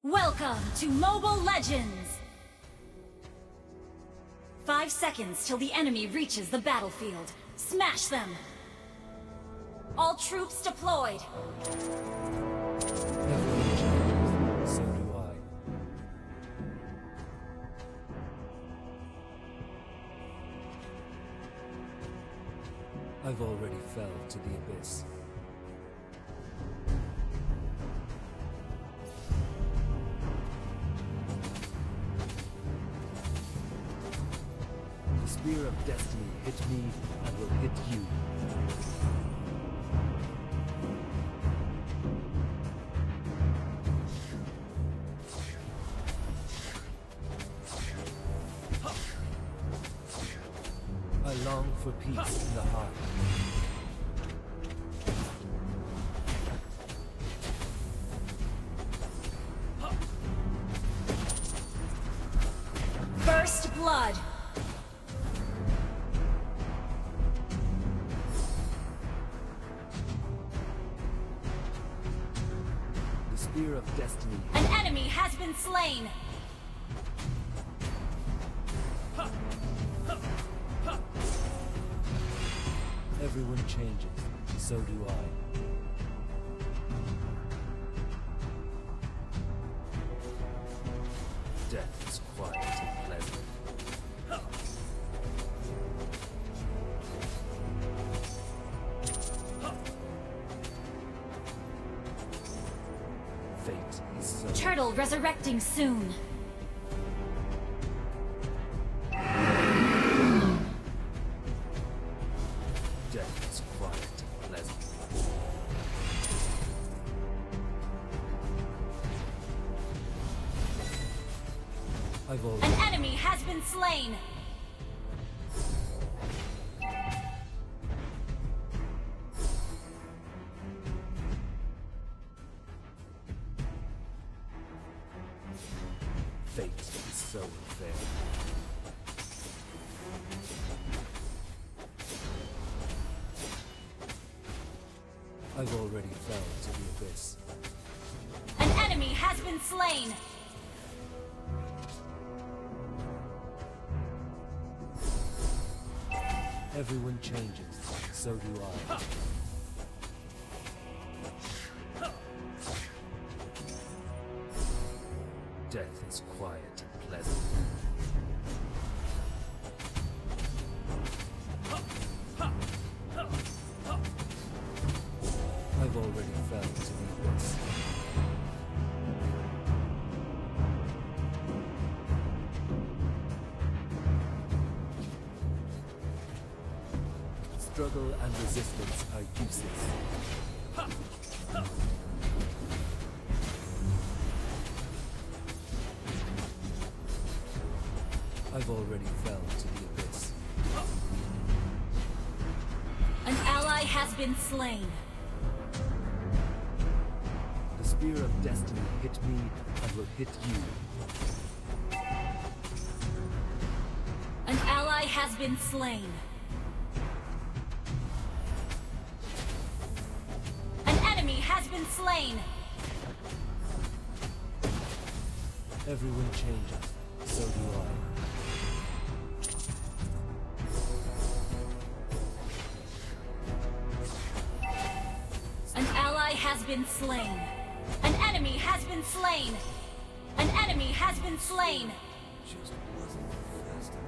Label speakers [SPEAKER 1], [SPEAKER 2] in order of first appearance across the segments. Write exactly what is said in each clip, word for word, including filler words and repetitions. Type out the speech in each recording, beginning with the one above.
[SPEAKER 1] Welcome to Mobile Legends! Five seconds till the enemy reaches the battlefield. Smash them! All troops deployed!
[SPEAKER 2] So do I. I've already fell to the abyss. The spear of destiny hit me and will hit you. I long for peace in the heart.
[SPEAKER 1] First blood!
[SPEAKER 2] The spear of destiny.
[SPEAKER 1] An enemy has been slain!
[SPEAKER 2] Everyone changes, so do I. Death is quiet and pleasant. Fate is so...
[SPEAKER 1] Turtle resurrecting soon!
[SPEAKER 2] Death is quiet and pleasant. I've already...
[SPEAKER 1] An enemy has been slain!
[SPEAKER 2] Fate is so unfair. I've already fell to the abyss.
[SPEAKER 1] An enemy has been slain!
[SPEAKER 2] Everyone changes, so do I. Death is quiet and pleasant. I've already fell to the abyss. Struggle and resistance are useless. I've already fell to the abyss.
[SPEAKER 1] An ally has been slain.
[SPEAKER 2] The spear of destiny hit me and will hit you.
[SPEAKER 1] An ally has been slain. An enemy has been slain.
[SPEAKER 2] Everyone changes, so do I.
[SPEAKER 1] An ally has been slain. An enemy has been slain. An enemy has been slain.
[SPEAKER 2] Just wasn't fast enough.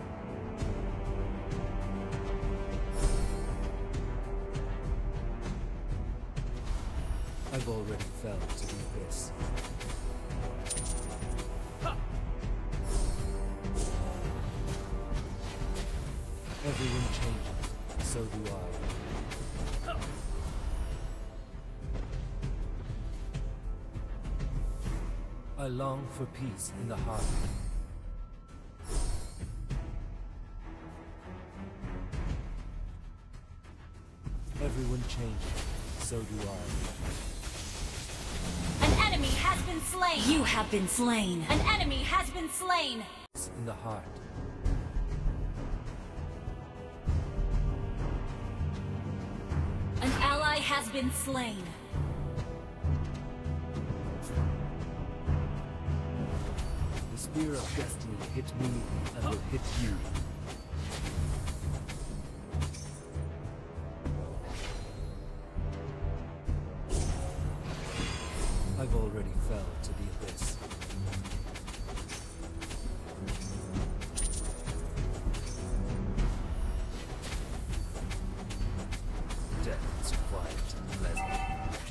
[SPEAKER 2] I've already fell to the abyss. Everyone changes, so do I. I long for peace in the heart. Everyone changes, so do I.
[SPEAKER 1] An enemy has been slain. You have been slain. An enemy has been slain.
[SPEAKER 2] In the heart.
[SPEAKER 1] An ally has been slain.
[SPEAKER 2] spear of destiny hit me and will hit you. I've already fell to the abyss. Death is quiet and pleasant.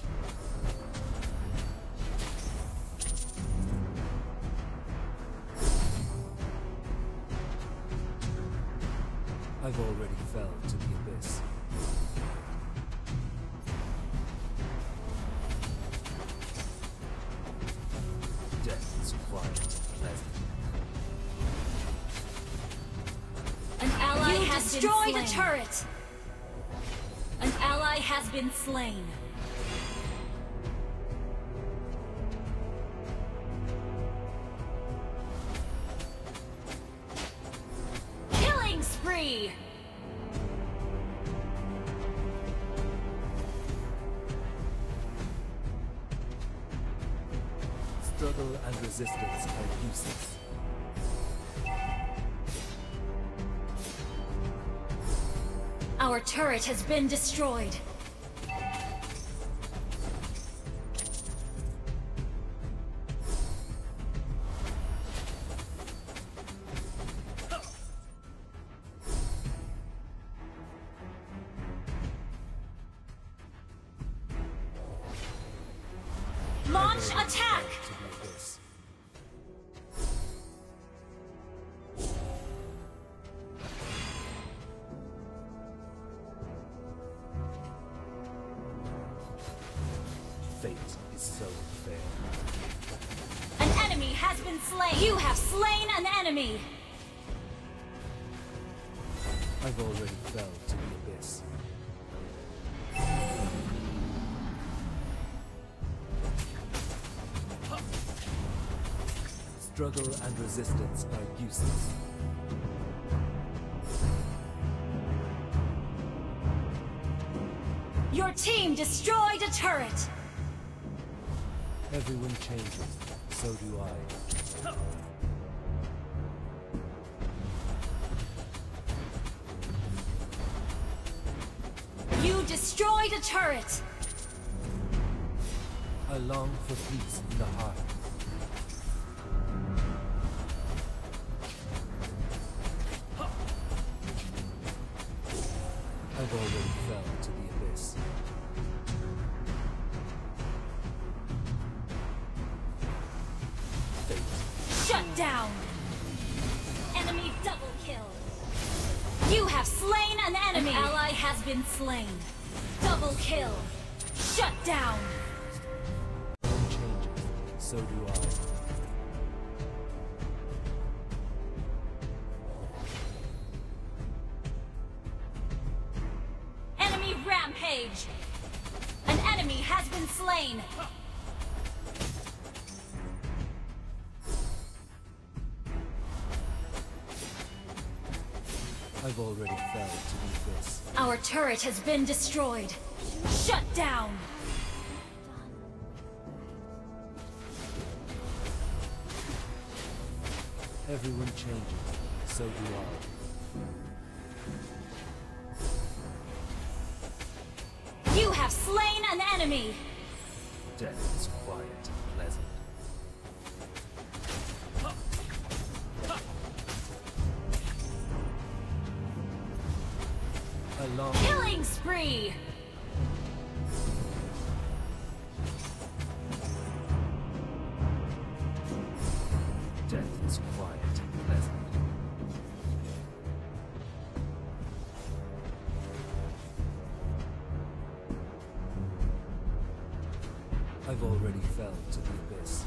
[SPEAKER 2] I've already fell to the abyss. Death is quiet and pleasant.
[SPEAKER 1] An ally
[SPEAKER 3] You
[SPEAKER 1] has
[SPEAKER 3] destroyed
[SPEAKER 1] been
[SPEAKER 3] a
[SPEAKER 1] slain.
[SPEAKER 3] turret!
[SPEAKER 1] An ally has been slain. Killing spree!
[SPEAKER 2] Struggle and resistance are useless.
[SPEAKER 1] Our turret has been destroyed. Launch attack!
[SPEAKER 2] To the abyss. Fate is so unfair.
[SPEAKER 1] An enemy has been slain. You have slain an enemy.
[SPEAKER 2] I've already fell to the abyss. Struggle and resistance are useless.
[SPEAKER 1] Your team destroyed a turret.
[SPEAKER 2] Everyone changes, so do I.
[SPEAKER 1] You destroyed a turret.
[SPEAKER 2] I long for peace in the heart. I've already fell to the abyss. Fate.
[SPEAKER 1] Shut down. Enemy double kill. You have slain an enemy. An ally has been slain. Double kill. Shut down.
[SPEAKER 2] Everyone changes, so do I.
[SPEAKER 1] Enemy rampage. An enemy has been slain.
[SPEAKER 2] I've already fell to the abyss.
[SPEAKER 1] Our turret has been destroyed. Shut down.
[SPEAKER 2] Everyone changes, so do I.
[SPEAKER 1] You have slain an enemy.
[SPEAKER 2] Death is quiet and pleasant. I long
[SPEAKER 1] Killing spree.
[SPEAKER 2] death is quiet and pleasant. I've already fell to the abyss.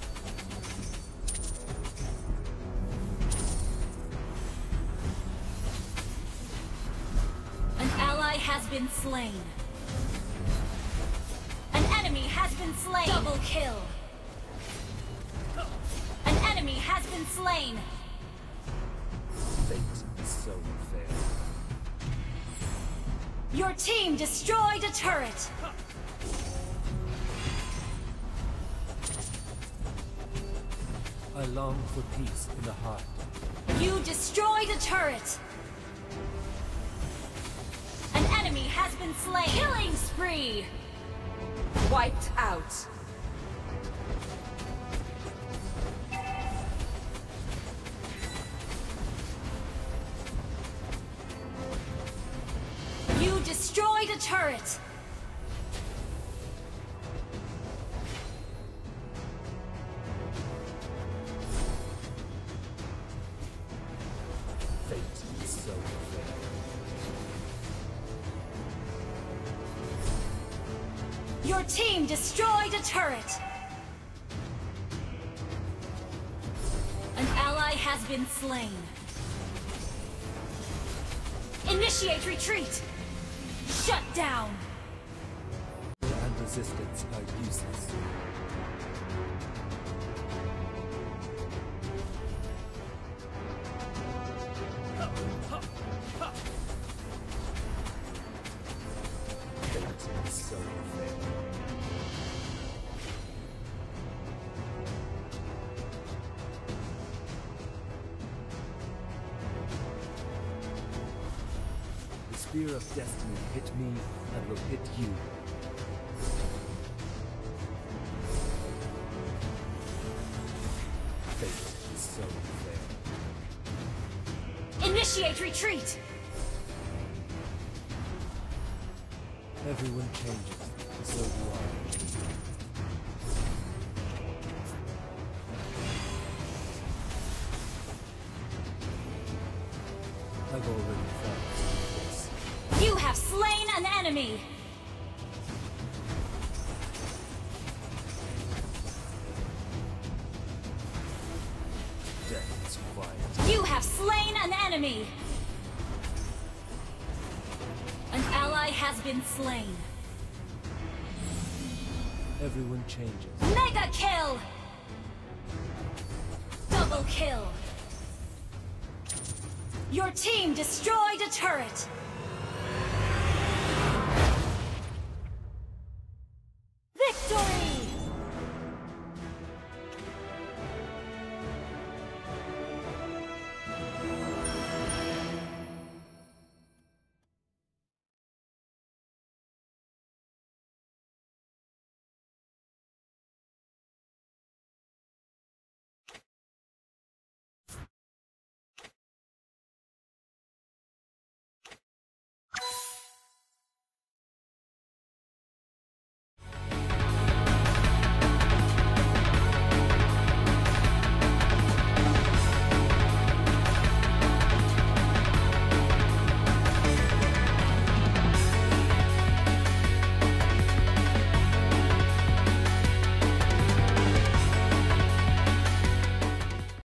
[SPEAKER 1] An ally has been slain. An enemy has been slain. Double kill. An enemy has been slain.
[SPEAKER 2] Fate is so unfair.
[SPEAKER 1] Your team destroyed a turret.
[SPEAKER 2] I I long for peace in the heart.
[SPEAKER 1] You destroyed a turret! An enemy has been slain! Killing spree!
[SPEAKER 3] Wiped out.
[SPEAKER 1] You destroyed a turret!
[SPEAKER 2] Fate is so fair.
[SPEAKER 1] Your team destroyed a turret! An ally has been slain. Initiate retreat! Shut down!
[SPEAKER 2] And resistance are useless. Fate is so fair. The spear of destiny hit me and will hit you. Fate is so fair.
[SPEAKER 1] Initiate retreat!
[SPEAKER 2] Everyone changes, so do I. I've already felt this.
[SPEAKER 1] You have slain an enemy!
[SPEAKER 2] Death is quiet.
[SPEAKER 1] You have slain an enemy! An ally has been slain.
[SPEAKER 2] Everyone changes.
[SPEAKER 1] Mega kill! Double kill! Your team destroyed a turret!